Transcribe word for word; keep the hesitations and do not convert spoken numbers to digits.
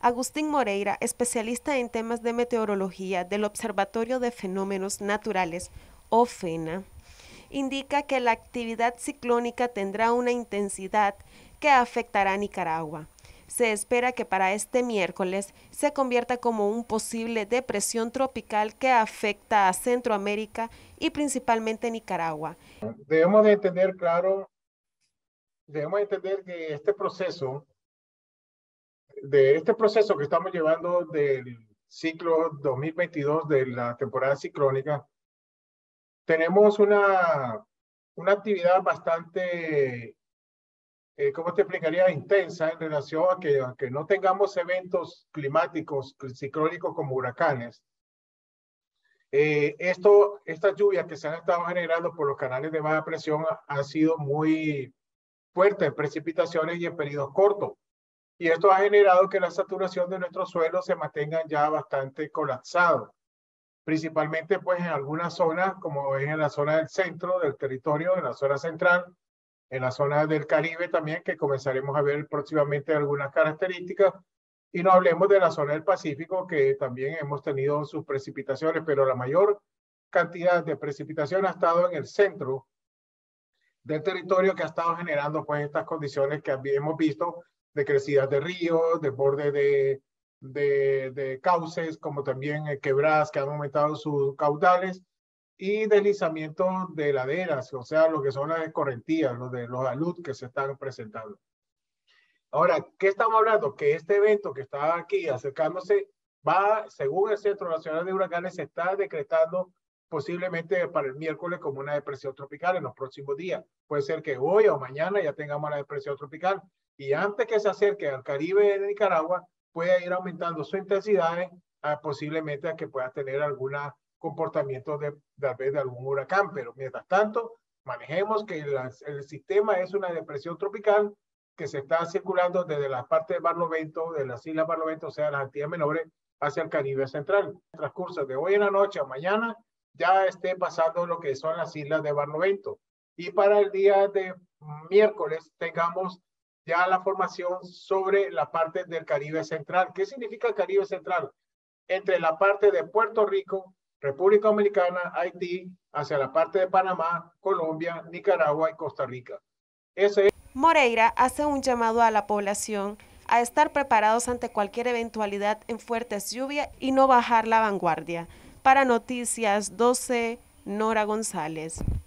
Agustín Moreira, especialista en temas de meteorología del Observatorio de Fenómenos Naturales, OFENA, indica que la actividad ciclónica tendrá una intensidad que afectará a Nicaragua. Se espera que para este miércoles se convierta como un posible depresión tropical que afecta a Centroamérica y principalmente Nicaragua. Debemos de entender, claro, debemos entender que este proceso, de este proceso que estamos llevando del ciclo dos mil veintidós de la temporada ciclónica, tenemos una, una actividad bastante, eh, ¿cómo te explicaría? Intensa en relación a que, aunque no tengamos eventos climáticos ciclónicos como huracanes, eh, esto, estas lluvias que se han estado generando por los canales de baja presión han sido muy fuertes en precipitaciones y en periodos cortos. Y esto ha generado que la saturación de nuestros suelos se mantenga ya bastante colapsado, principalmente pues en algunas zonas, como es en la zona del centro del territorio, en la zona central, en la zona del Caribe también, que comenzaremos a ver próximamente algunas características, y no hablemos de la zona del Pacífico, que también hemos tenido sus precipitaciones, pero la mayor cantidad de precipitación ha estado en el centro del territorio, que ha estado generando pues estas condiciones que hemos visto de crecidas de ríos, de borde de, de, de cauces, como también eh, quebradas que han aumentado sus caudales, y deslizamientos de laderas, o sea, lo que son las escorrentías, los de los alud que se están presentando. Ahora, ¿qué estamos hablando? Que este evento que está aquí acercándose va, según el Centro Nacional de Huracanes, se está decretando posiblemente para el miércoles como una depresión tropical en los próximos días. Puede ser que hoy o mañana ya tengamos la depresión tropical, y antes que se acerque al Caribe de Nicaragua, puede ir aumentando su intensidad, a, posiblemente a que pueda tener algún comportamiento de, tal vez de algún huracán. Pero mientras tanto, manejemos que la, el sistema es una depresión tropical que se está circulando desde la parte de Barlovento, de las Islas Barlovento, o sea, las Antillas Menores, hacia el Caribe Central. En el transcurso de hoy en la noche a mañana ya esté pasando lo que son las Islas de Barlovento. Y para el día de miércoles tengamos ya la formación sobre la parte del Caribe Central. ¿Qué significa el Caribe Central? Entre la parte de Puerto Rico, República Dominicana, Haití, hacia la parte de Panamá, Colombia, Nicaragua y Costa Rica. Ese es. Moreira hace un llamado a la población a estar preparados ante cualquier eventualidad en fuertes lluvias y no bajar la vanguardia. Para Noticias doce, Nora González.